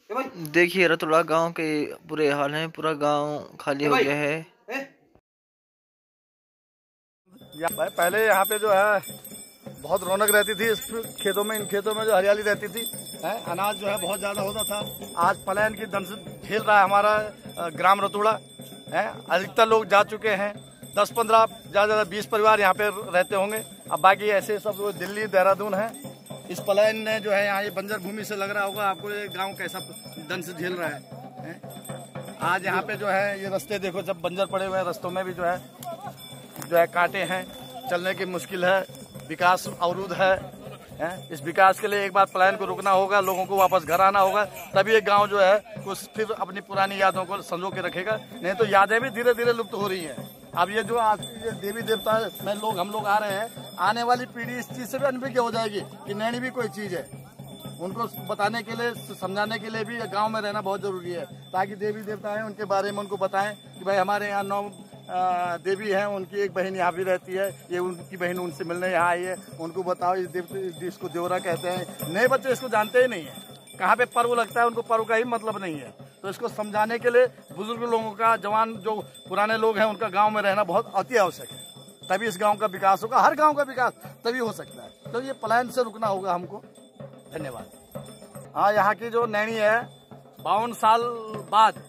देखिए रतुड़ा गांव के बुरे हाल हैं, पूरा गांव खाली हो गया है। भाई पहले यहाँ पे जो है बहुत रौनक रहती थी, इस खेतों में, इन खेतों में जो हरियाली रहती थी, अनाज जो है बहुत ज्यादा होता था। आज पलायन की दंश झेल रहा है हमारा ग्राम रतुड़ा है। अधिकतर लोग जा चुके हैं, 10-15 ज्यादा 20 परिवार यहाँ पे रहते होंगे। अब बाकी ऐसे सब दिल्ली देहरादून है। इस पलायन ने जो है यहाँ ये बंजर भूमि से लग रहा होगा आपको ये गाँव कैसा दंश झेल रहा है। आज यहाँ पे जो है ये रास्ते देखो, जब बंजर पड़े हुए हैं, रास्तों में भी जो है कांटे हैं, चलने की मुश्किल है, विकास अवरुद्ध है। इस विकास के लिए एक बार पलायन को रुकना होगा, लोगों को वापस घर आना होगा, तभी ये गांव जो है कुछ फिर अपनी पुरानी यादों को संजो के रखेगा। नहीं तो यादें भी धीरे धीरे लुप्त हो रही हैं। अब ये जो आज ये देवी देवता में हम लोग आ रहे हैं, आने वाली पीढ़ी इस चीज से भी अनभिज्ञ हो जाएगी कि नैनी भी कोई चीज है। उनको बताने के लिए, समझाने के लिए भी गांव में रहना बहुत जरूरी है, ताकि देवी देवता हैं उनके बारे में उनको बताएं कि भाई हमारे यहाँ 9 देवी हैं, उनकी एक बहन यहाँ भी रहती है, ये उनकी बहन उनसे मिलने यहाँ आई है। उनको बताओ इस देव, इसको देवरा कहते हैं। नए बच्चे इसको जानते ही नहीं है, कहाँ पे पर्व लगता है उनको पर्व का ही मतलब नहीं है। तो इसको समझाने के लिए बुजुर्ग लोगों का, जवान जो पुराने लोग हैं, उनका गाँव में रहना बहुत अति आवश्यक है। तभी इस गाँव का विकास होगा, हर गाँव का विकास तभी हो सकता है। तो ये पलायन से रुकना होगा हमको। धन्यवाद। हाँ, यहाँ की जो नैनी है 52 साल बाद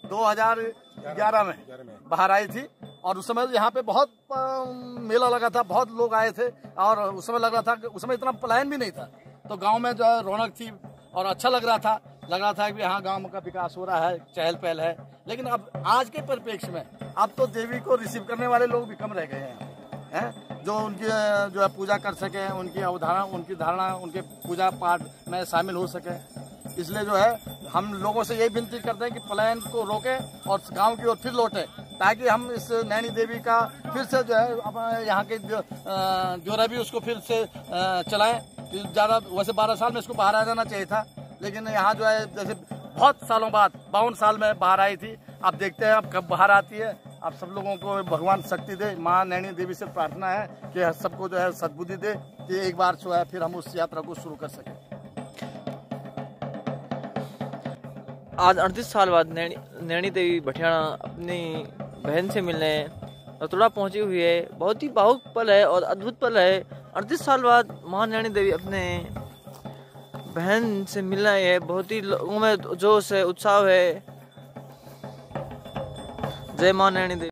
2011 में बाहर आई थी, और उस समय यहाँ पे बहुत मेला लगा था, बहुत लोग आए थे, और उस समय लग रहा था कि उस समय इतना पलायन भी नहीं था, तो गांव में जो है रौनक थी और अच्छा लग रहा था कि हाँ गांव का विकास हो रहा है, चहल पहल है। लेकिन अब आज के परिप्रेक्ष्य में अब तो देवी को रिसीव करने वाले लोग भी कम रह गए हैं, जो उनकी जो है पूजा कर सके, उनकी अवधारणा, उनकी धारणा, उनके पूजा पाठ में शामिल हो सके। इसलिए जो है हम लोगों से यही विनती करते हैं कि पलायन को रोकें और गांव की ओर फिर लौटें, ताकि हम इस नैनी देवी का फिर से जो है यहाँ के जो भी उसको फिर से चलाएं। ज़्यादा वैसे 12 साल में इसको बाहर आ जाना चाहिए था, लेकिन यहाँ जो है जैसे बहुत सालों बाद 52 साल में बाहर आई थी। अब देखते हैं अब कब बाहर आती है। आप सब लोगों को भगवान शक्ति दे, माँ नैनी देवी से प्रार्थना है कि सबको जो है सद्बुद्धि दे कि एक बार जो है फिर हम उस यात्रा को शुरू कर सकें। आज 38 साल बाद नैनी देवी भटियाणा अपनी बहन से मिलने रतुड़ा पहुंची हुई है। बहुत ही भावुक पल है और अद्भुत पल है। 38 साल बाद मां नैनी देवी अपने बहन से मिलना है। बहुत ही लोगों में जोश है, उत्साह है। जय मां नैनी देवी।